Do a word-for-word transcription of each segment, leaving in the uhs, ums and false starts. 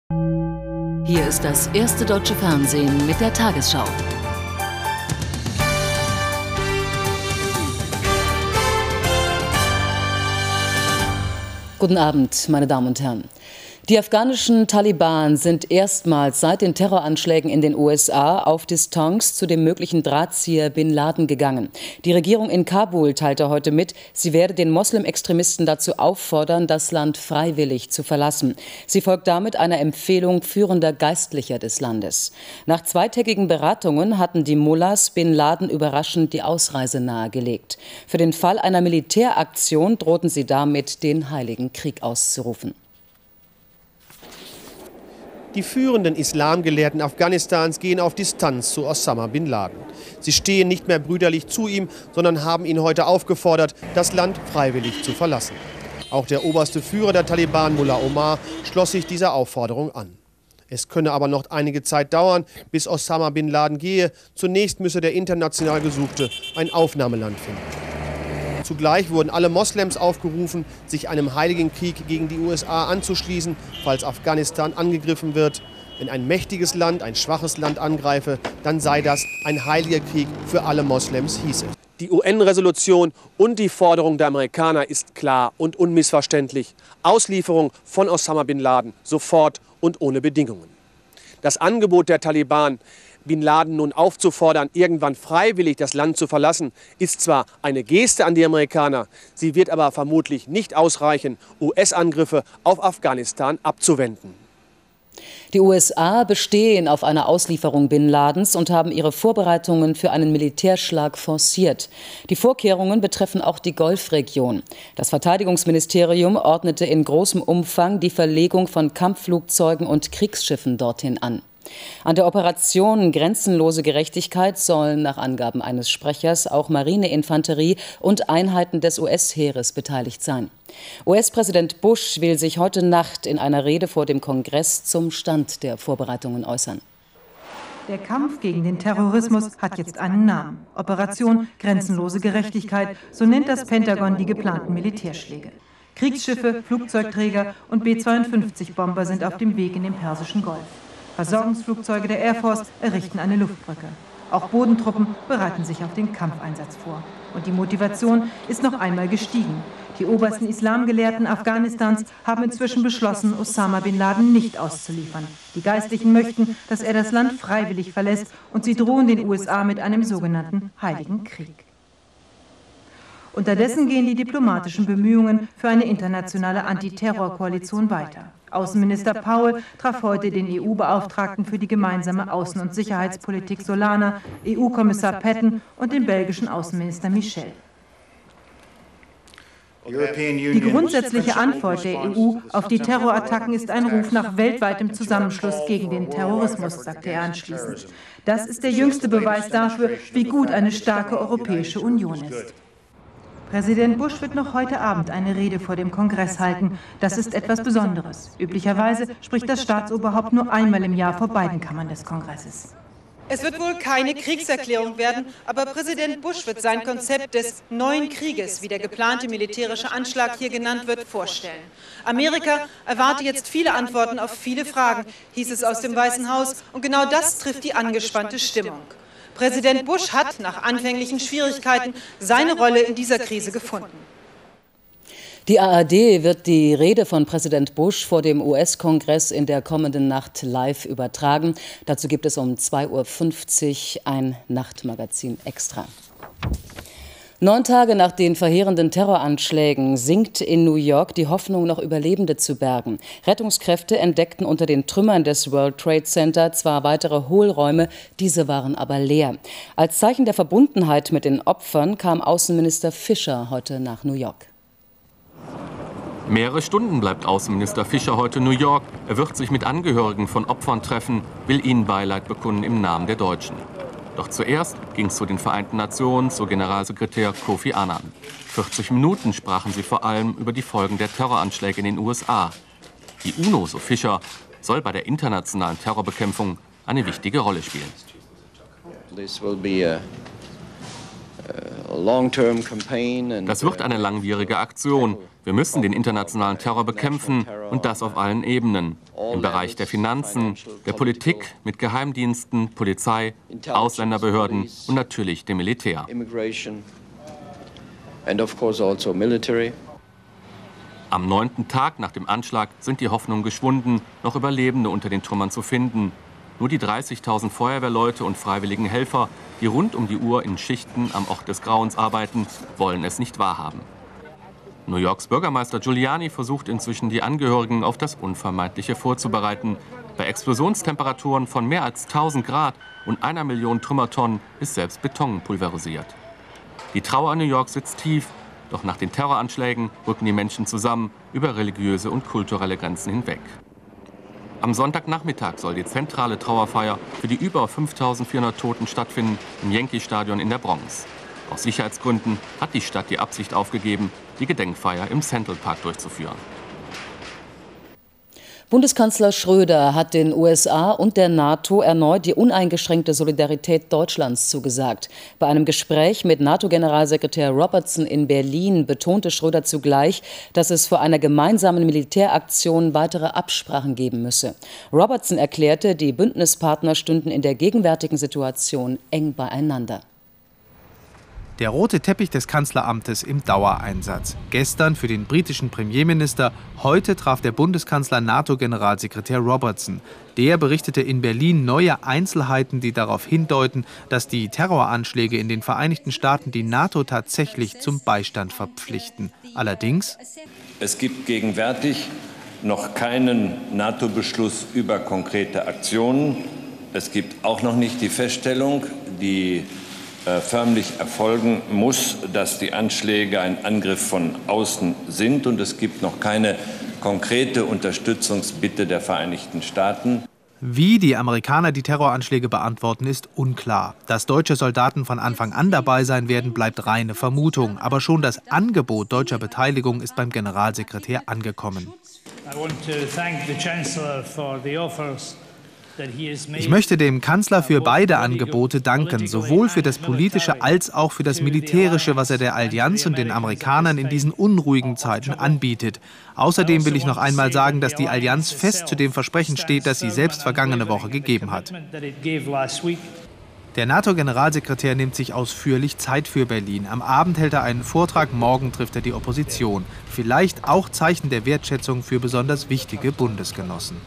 Hier ist das erste deutsche Fernsehen mit der Tagesschau. Guten Abend, meine Damen und Herren. Die afghanischen Taliban sind erstmals seit den Terroranschlägen in den U S A auf Distanz zu dem möglichen Drahtzieher Bin Laden gegangen. Die Regierung in Kabul teilte heute mit, sie werde den Moslem-Extremisten dazu auffordern, das Land freiwillig zu verlassen. Sie folgt damit einer Empfehlung führender Geistlicher des Landes. Nach zweitägigen Beratungen hatten die Mullahs Bin Laden überraschend die Ausreise nahegelegt. Für den Fall einer Militäraktion drohten sie damit, den Heiligen Krieg auszurufen. Die führenden Islamgelehrten Afghanistans gehen auf Distanz zu Osama Bin Laden. Sie stehen nicht mehr brüderlich zu ihm, sondern haben ihn heute aufgefordert, das Land freiwillig zu verlassen. Auch der oberste Führer der Taliban, Mullah Omar, schloss sich dieser Aufforderung an. Es könne aber noch einige Zeit dauern, bis Osama Bin Laden gehe. Zunächst müsse der international Gesuchte ein Aufnahmeland finden. Zugleich wurden alle Moslems aufgerufen, sich einem heiligen Krieg gegen die U S A anzuschließen, falls Afghanistan angegriffen wird. Wenn ein mächtiges Land ein schwaches Land angreife, dann sei das ein heiliger Krieg für alle Moslems, hieß es. Die U N-Resolution und die Forderung der Amerikaner ist klar und unmissverständlich. Auslieferung von Osama Bin Laden, sofort und ohne Bedingungen. Das Angebot der Taliban, Bin Laden nun aufzufordern, irgendwann freiwillig das Land zu verlassen, ist zwar eine Geste an die Amerikaner, sie wird aber vermutlich nicht ausreichen, U S-Angriffe auf Afghanistan abzuwenden. Die U S A bestehen auf einer Auslieferung Bin Ladens und haben ihre Vorbereitungen für einen Militärschlag forciert. Die Vorkehrungen betreffen auch die Golfregion. Das Verteidigungsministerium ordnete in großem Umfang die Verlegung von Kampfflugzeugen und Kriegsschiffen dorthin an. An der Operation Grenzenlose Gerechtigkeit sollen nach Angaben eines Sprechers auch Marineinfanterie und Einheiten des U S-Heeres beteiligt sein. U S-Präsident Bush will sich heute Nacht in einer Rede vor dem Kongress zum Stand der Vorbereitungen äußern. Der Kampf gegen den Terrorismus hat jetzt einen Namen. Operation Grenzenlose Gerechtigkeit, so nennt das Pentagon die geplanten Militärschläge. Kriegsschiffe, Flugzeugträger und B zweiundfünfzig Bomber sind auf dem Weg in den Persischen Golf. Versorgungsflugzeuge der Air Force errichten eine Luftbrücke. Auch Bodentruppen bereiten sich auf den Kampfeinsatz vor. Und die Motivation ist noch einmal gestiegen. Die obersten Islamgelehrten Afghanistans haben inzwischen beschlossen, Osama Bin Laden nicht auszuliefern. Die Geistlichen möchten, dass er das Land freiwillig verlässt, und sie drohen den U S A mit einem sogenannten Heiligen Krieg. Unterdessen gehen die diplomatischen Bemühungen für eine internationale Antiterrorkoalition weiter. Außenminister Powell traf heute den E U-Beauftragten für die gemeinsame Außen- und Sicherheitspolitik Solana, E U-Kommissar Patten und den belgischen Außenminister Michel. Die grundsätzliche Antwort der E U auf die Terrorattacken ist ein Ruf nach weltweitem Zusammenschluss gegen den Terrorismus, sagte er anschließend. Das ist der jüngste Beweis dafür, wie gut eine starke Europäische Union ist. Präsident Bush wird noch heute Abend eine Rede vor dem Kongress halten. Das ist etwas Besonderes. Üblicherweise spricht das Staatsoberhaupt nur einmal im Jahr vor beiden Kammern des Kongresses. Es wird wohl keine Kriegserklärung werden, aber Präsident Bush wird sein Konzept des neuen Krieges, wie der geplante militärische Anschlag hier genannt wird, vorstellen. Amerika erwarte jetzt viele Antworten auf viele Fragen, hieß es aus dem Weißen Haus, und genau das trifft die angespannte Stimmung. Präsident Bush hat nach anfänglichen Schwierigkeiten seine Rolle in dieser Krise gefunden. Die A R D wird die Rede von Präsident Bush vor dem U S-Kongress in der kommenden Nacht live übertragen. Dazu gibt es um zwei Uhr fünfzig ein Nachtmagazin extra. Neun Tage nach den verheerenden Terroranschlägen sinkt in New York die Hoffnung, noch Überlebende zu bergen. Rettungskräfte entdeckten unter den Trümmern des World Trade Center zwar weitere Hohlräume, diese waren aber leer. Als Zeichen der Verbundenheit mit den Opfern kam Außenminister Fischer heute nach New York. Mehrere Stunden bleibt Außenminister Fischer heute in New York. Er wird sich mit Angehörigen von Opfern treffen, will ihnen Beileid bekunden im Namen der Deutschen. Doch zuerst ging es zu den Vereinten Nationen, zu Generalsekretär Kofi Annan. vierzig Minuten sprachen sie vor allem über die Folgen der Terroranschläge in den U S A. Die UNO, so Fischer, soll bei der internationalen Terrorbekämpfung eine wichtige Rolle spielen. This will be a, Das wird eine langwierige Aktion. Wir müssen den internationalen Terror bekämpfen und das auf allen Ebenen. Im Bereich der Finanzen, der Politik, mit Geheimdiensten, Polizei, Ausländerbehörden und natürlich dem Militär. Am neunten Tag nach dem Anschlag sind die Hoffnungen geschwunden, noch Überlebende unter den Trümmern zu finden. Nur die dreißigtausend Feuerwehrleute und freiwilligen Helfer, die rund um die Uhr in Schichten am Ort des Grauens arbeiten, wollen es nicht wahrhaben. New Yorks Bürgermeister Giuliani versucht inzwischen, die Angehörigen auf das Unvermeidliche vorzubereiten. Bei Explosionstemperaturen von mehr als tausend Grad und einer Million Trümmertonnen ist selbst Beton pulverisiert. Die Trauer in New York sitzt tief, doch nach den Terroranschlägen rücken die Menschen zusammen über religiöse und kulturelle Grenzen hinweg. Am Sonntagnachmittag soll die zentrale Trauerfeier für die über fünftausendvierhundert Toten stattfinden im Yankee-Stadion in der Bronx. Aus Sicherheitsgründen hat die Stadt die Absicht aufgegeben, die Gedenkfeier im Central Park durchzuführen. Bundeskanzler Schröder hat den U S A und der NATO erneut die uneingeschränkte Solidarität Deutschlands zugesagt. Bei einem Gespräch mit NATO-Generalsekretär Robertson in Berlin betonte Schröder zugleich, dass es vor einer gemeinsamen Militäraktion weitere Absprachen geben müsse. Robertson erklärte, die Bündnispartner stünden in der gegenwärtigen Situation eng beieinander. Der rote Teppich des Kanzleramtes im Dauereinsatz. Gestern für den britischen Premierminister, heute traf der Bundeskanzler NATO-Generalsekretär Robertson. Der berichtete in Berlin neue Einzelheiten, die darauf hindeuten, dass die Terroranschläge in den Vereinigten Staaten die NATO tatsächlich zum Beistand verpflichten. Allerdings: Es gibt gegenwärtig noch keinen NATO-Beschluss über konkrete Aktionen. Es gibt auch noch nicht die Feststellung, die förmlich erfolgen muss, dass die Anschläge ein Angriff von außen sind. Und es gibt noch keine konkrete Unterstützungsbitte der Vereinigten Staaten. Wie die Amerikaner die Terroranschläge beantworten, ist unklar. Dass deutsche Soldaten von Anfang an dabei sein werden, bleibt reine Vermutung. Aber schon das Angebot deutscher Beteiligung ist beim Generalsekretär angekommen. Ich möchte dem Kanzler für beide Angebote danken, sowohl für das Politische als auch für das Militärische, was er der Allianz und den Amerikanern in diesen unruhigen Zeiten anbietet. Außerdem will ich noch einmal sagen, dass die Allianz fest zu dem Versprechen steht, das sie selbst vergangene Woche gegeben hat. Der NATO-Generalsekretär nimmt sich ausführlich Zeit für Berlin. Am Abend hält er einen Vortrag, morgen trifft er die Opposition. Vielleicht auch Zeichen der Wertschätzung für besonders wichtige Bundesgenossen.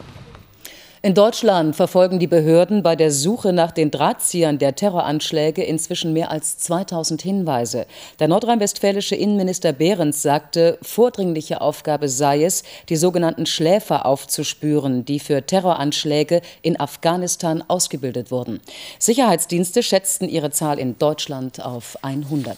In Deutschland verfolgen die Behörden bei der Suche nach den Drahtziehern der Terroranschläge inzwischen mehr als zweitausend Hinweise. Der nordrhein-westfälische Innenminister Behrens sagte, vordringliche Aufgabe sei es, die sogenannten Schläfer aufzuspüren, die für Terroranschläge in Afghanistan ausgebildet wurden. Sicherheitsdienste schätzten ihre Zahl in Deutschland auf hundert.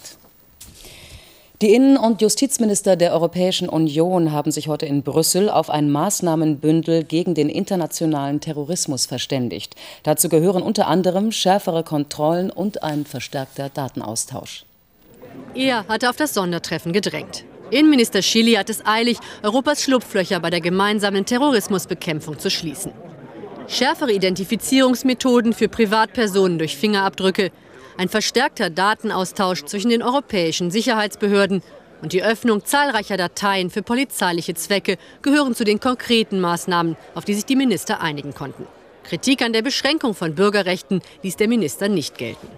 Die Innen- und Justizminister der Europäischen Union haben sich heute in Brüssel auf ein Maßnahmenbündel gegen den internationalen Terrorismus verständigt. Dazu gehören unter anderem schärfere Kontrollen und ein verstärkter Datenaustausch. Er hatte auf das Sondertreffen gedrängt. Innenminister Schily hat es eilig, Europas Schlupflöcher bei der gemeinsamen Terrorismusbekämpfung zu schließen. Schärfere Identifizierungsmethoden für Privatpersonen durch Fingerabdrücke, ein verstärkter Datenaustausch zwischen den europäischen Sicherheitsbehörden und die Öffnung zahlreicher Dateien für polizeiliche Zwecke gehören zu den konkreten Maßnahmen, auf die sich die Minister einigen konnten. Kritik an der Beschränkung von Bürgerrechten ließ der Minister nicht gelten.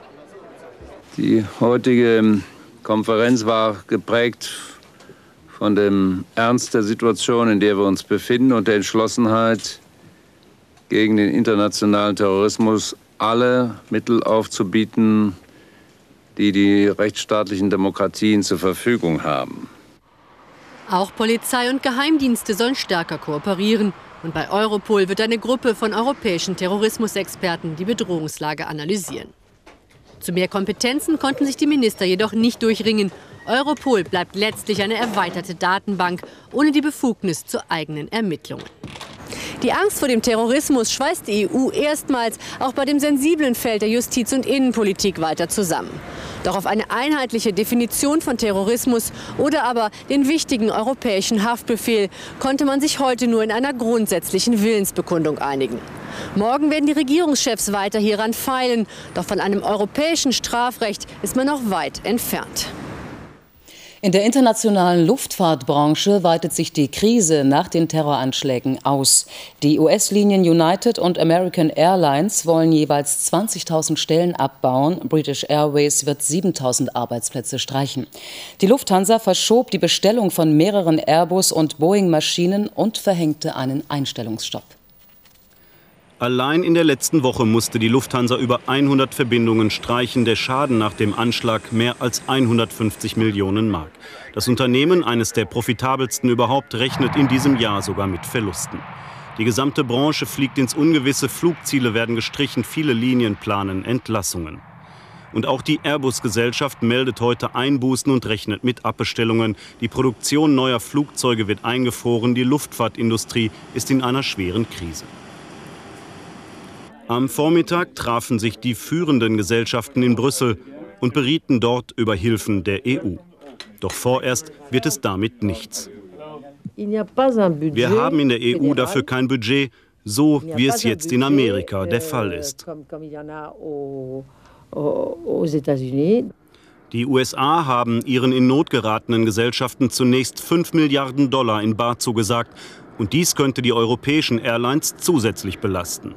Die heutige Konferenz war geprägt von dem Ernst der Situation, in der wir uns befinden, und der Entschlossenheit, gegen den internationalen Terrorismus alle Mittel aufzubieten, die die rechtsstaatlichen Demokratien zur Verfügung haben. Auch Polizei und Geheimdienste sollen stärker kooperieren. Und bei Europol wird eine Gruppe von europäischen Terrorismusexperten die Bedrohungslage analysieren. Zu mehr Kompetenzen konnten sich die Minister jedoch nicht durchringen. Europol bleibt letztlich eine erweiterte Datenbank ohne die Befugnis zu eigenen Ermittlungen. Die Angst vor dem Terrorismus schweißt die E U erstmals auch bei dem sensiblen Feld der Justiz- und Innenpolitik weiter zusammen. Doch auf eine einheitliche Definition von Terrorismus oder aber den wichtigen europäischen Haftbefehl konnte man sich heute nur in einer grundsätzlichen Willensbekundung einigen. Morgen werden die Regierungschefs weiter hieran feilen. Doch von einem europäischen Strafrecht ist man noch weit entfernt. In der internationalen Luftfahrtbranche weitet sich die Krise nach den Terroranschlägen aus. Die U S-Linien United und American Airlines wollen jeweils zwanzigtausend Stellen abbauen. British Airways wird siebentausend Arbeitsplätze streichen. Die Lufthansa verschob die Bestellung von mehreren Airbus- und Boeing-Maschinen und verhängte einen Einstellungsstopp. Allein in der letzten Woche musste die Lufthansa über hundert Verbindungen streichen. Der Schaden nach dem Anschlag mehr als hundertfünfzig Millionen Mark. Das Unternehmen, eines der profitabelsten überhaupt, rechnet in diesem Jahr sogar mit Verlusten. Die gesamte Branche fliegt ins Ungewisse, Flugziele werden gestrichen, viele Linien planen Entlassungen. Und auch die Airbus-Gesellschaft meldet heute Einbußen und rechnet mit Abbestellungen. Die Produktion neuer Flugzeuge wird eingefroren, die Luftfahrtindustrie ist in einer schweren Krise. Am Vormittag trafen sich die führenden Gesellschaften in Brüssel und berieten dort über Hilfen der E U. Doch vorerst wird es damit nichts. Wir haben in der E U dafür kein Budget, so wie es jetzt in Amerika der Fall ist. Die U S A haben ihren in Not geratenen Gesellschaften zunächst fünf Milliarden Dollar in bar zugesagt. Und dies könnte die europäischen Airlines zusätzlich belasten.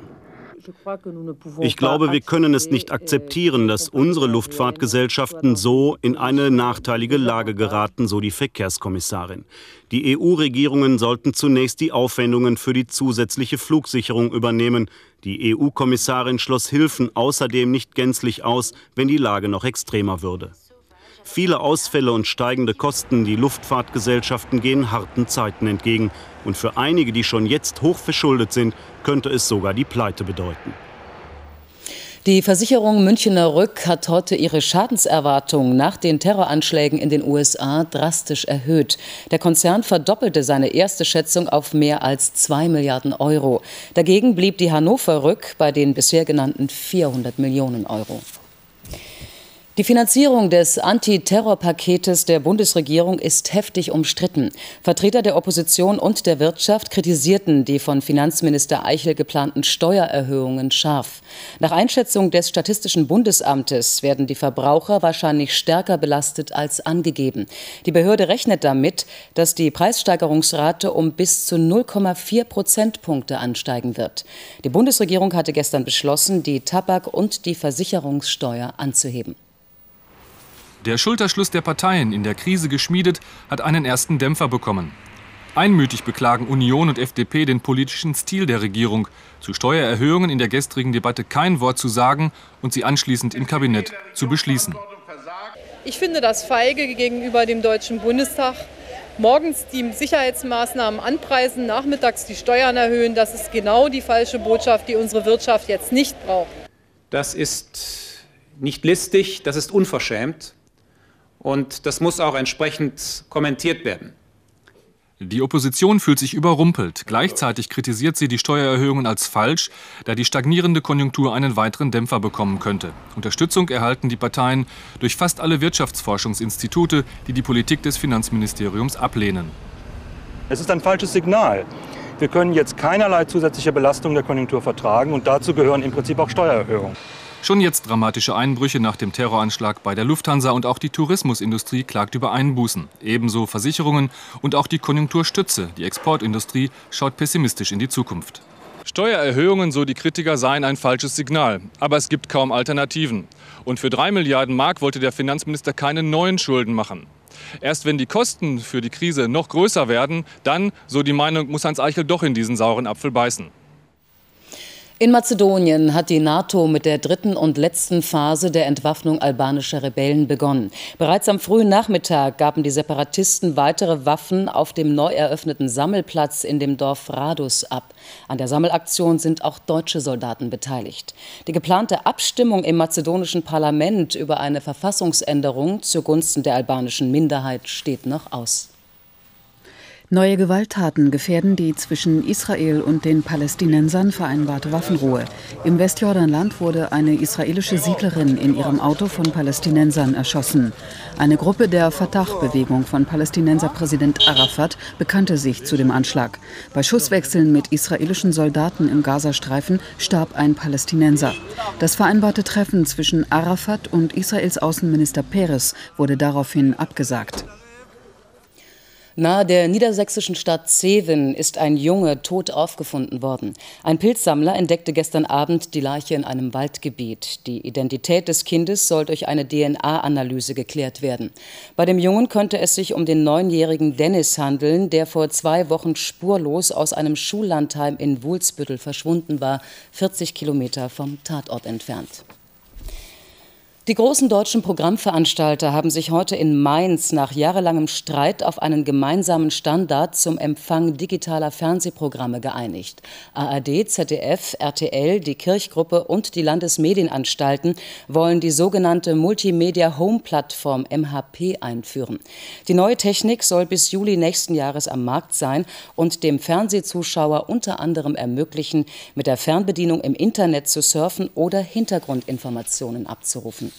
Ich glaube, wir können es nicht akzeptieren, dass unsere Luftfahrtgesellschaften so in eine nachteilige Lage geraten, so die Verkehrskommissarin. Die E U-Regierungen sollten zunächst die Aufwendungen für die zusätzliche Flugsicherung übernehmen. Die E U-Kommissarin schloss Hilfen außerdem nicht gänzlich aus, wenn die Lage noch extremer würde. Viele Ausfälle und steigende Kosten, die Luftfahrtgesellschaften gehen harten Zeiten entgegen. Und für einige, die schon jetzt hoch verschuldet sind, könnte es sogar die Pleite bedeuten. Die Versicherung Münchener Rück hat heute ihre Schadenserwartung nach den Terroranschlägen in den U S A drastisch erhöht. Der Konzern verdoppelte seine erste Schätzung auf mehr als zwei Milliarden Euro. Dagegen blieb die Hannover Rück bei den bisher genannten vierhundert Millionen Euro. Die Finanzierung des Antiterrorpaketes der Bundesregierung ist heftig umstritten. Vertreter der Opposition und der Wirtschaft kritisierten die von Finanzminister Eichel geplanten Steuererhöhungen scharf. Nach Einschätzung des Statistischen Bundesamtes werden die Verbraucher wahrscheinlich stärker belastet als angegeben. Die Behörde rechnet damit, dass die Preissteigerungsrate um bis zu null Komma vier Prozentpunkte ansteigen wird. Die Bundesregierung hatte gestern beschlossen, die Tabak- und die Versicherungssteuer anzuheben. Der Schulterschluss der Parteien, in der Krise geschmiedet, hat einen ersten Dämpfer bekommen. Einmütig beklagen Union und F D P den politischen Stil der Regierung, zu Steuererhöhungen in der gestrigen Debatte kein Wort zu sagen und sie anschließend im Kabinett zu beschließen. Ich finde das feige gegenüber dem Deutschen Bundestag. Morgens die Sicherheitsmaßnahmen anpreisen, nachmittags die Steuern erhöhen, das ist genau die falsche Botschaft, die unsere Wirtschaft jetzt nicht braucht. Das ist nicht listig, das ist unverschämt. Und das muss auch entsprechend kommentiert werden. Die Opposition fühlt sich überrumpelt. Gleichzeitig kritisiert sie die Steuererhöhungen als falsch, da die stagnierende Konjunktur einen weiteren Dämpfer bekommen könnte. Unterstützung erhalten die Parteien durch fast alle Wirtschaftsforschungsinstitute, die die Politik des Finanzministeriums ablehnen. Es ist ein falsches Signal. Wir können jetzt keinerlei zusätzliche Belastung der Konjunktur vertragen und dazu gehören im Prinzip auch Steuererhöhungen. Schon jetzt dramatische Einbrüche nach dem Terroranschlag bei der Lufthansa und auch die Tourismusindustrie klagt über Einbußen. Ebenso Versicherungen und auch die Konjunkturstütze, die Exportindustrie, schaut pessimistisch in die Zukunft. Steuererhöhungen, so die Kritiker, seien ein falsches Signal. Aber es gibt kaum Alternativen. Und für drei Milliarden Mark wollte der Finanzminister keine neuen Schulden machen. Erst wenn die Kosten für die Krise noch größer werden, dann, so die Meinung, muss Hans Eichel doch in diesen sauren Apfel beißen. In Mazedonien hat die NATO mit der dritten und letzten Phase der Entwaffnung albanischer Rebellen begonnen. Bereits am frühen Nachmittag gaben die Separatisten weitere Waffen auf dem neu eröffneten Sammelplatz in dem Dorf Radus ab. An der Sammelaktion sind auch deutsche Soldaten beteiligt. Die geplante Abstimmung im mazedonischen Parlament über eine Verfassungsänderung zugunsten der albanischen Minderheit steht noch aus. Neue Gewalttaten gefährden die zwischen Israel und den Palästinensern vereinbarte Waffenruhe. Im Westjordanland wurde eine israelische Siedlerin in ihrem Auto von Palästinensern erschossen. Eine Gruppe der Fatah-Bewegung von Palästinenserpräsident Arafat bekannte sich zu dem Anschlag. Bei Schusswechseln mit israelischen Soldaten im Gazastreifen starb ein Palästinenser. Das vereinbarte Treffen zwischen Arafat und Israels Außenminister Peres wurde daraufhin abgesagt. Nahe der niedersächsischen Stadt Zeven ist ein Junge tot aufgefunden worden. Ein Pilzsammler entdeckte gestern Abend die Leiche in einem Waldgebiet. Die Identität des Kindes soll durch eine D N A-Analyse geklärt werden. Bei dem Jungen könnte es sich um den neunjährigen Dennis handeln, der vor zwei Wochen spurlos aus einem Schullandheim in Wulsbüttel verschwunden war, vierzig Kilometer vom Tatort entfernt. Die großen deutschen Programmveranstalter haben sich heute in Mainz nach jahrelangem Streit auf einen gemeinsamen Standard zum Empfang digitaler Fernsehprogramme geeinigt. A R D, Z D F, R T L, die Kirchgruppe und die Landesmedienanstalten wollen die sogenannte Multimedia-Home-Plattform M H P einführen. Die neue Technik soll bis Juli nächsten Jahres am Markt sein und dem Fernsehzuschauer unter anderem ermöglichen, mit der Fernbedienung im Internet zu surfen oder Hintergrundinformationen abzurufen.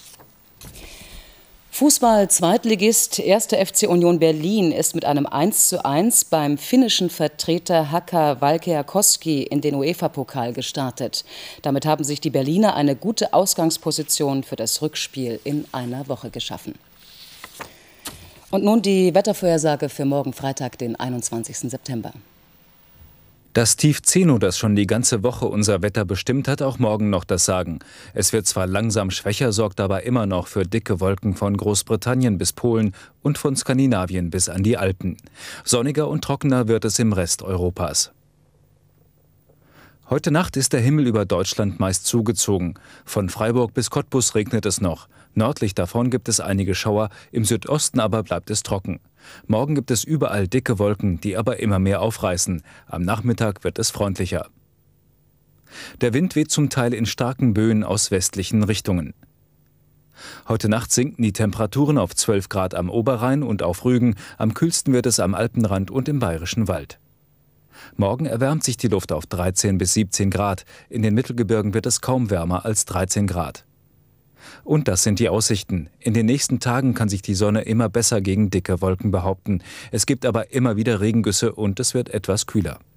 Fußball-Zweitligist erster F C Union Berlin ist mit einem eins zu eins beim finnischen Vertreter Haka Valkeakoski in den UEFA-Pokal gestartet. Damit haben sich die Berliner eine gute Ausgangsposition für das Rückspiel in einer Woche geschaffen. Und nun die Wettervorhersage für morgen Freitag, den einundzwanzigsten September. Das Tief Zeno, das schon die ganze Woche unser Wetter bestimmt, hat auch morgen noch das Sagen. Es wird zwar langsam schwächer, sorgt aber immer noch für dicke Wolken von Großbritannien bis Polen und von Skandinavien bis an die Alpen. Sonniger und trockener wird es im Rest Europas. Heute Nacht ist der Himmel über Deutschland meist zugezogen. Von Freiburg bis Cottbus regnet es noch. Nördlich davon gibt es einige Schauer, im Südosten aber bleibt es trocken. Morgen gibt es überall dicke Wolken, die aber immer mehr aufreißen. Am Nachmittag wird es freundlicher. Der Wind weht zum Teil in starken Böen aus westlichen Richtungen. Heute Nacht sinken die Temperaturen auf zwölf Grad am Oberrhein und auf Rügen. Am kühlsten wird es am Alpenrand und im Bayerischen Wald. Morgen erwärmt sich die Luft auf dreizehn bis siebzehn Grad. In den Mittelgebirgen wird es kaum wärmer als dreizehn Grad. Und das sind die Aussichten. In den nächsten Tagen kann sich die Sonne immer besser gegen dicke Wolken behaupten. Es gibt aber immer wieder Regengüsse und es wird etwas kühler.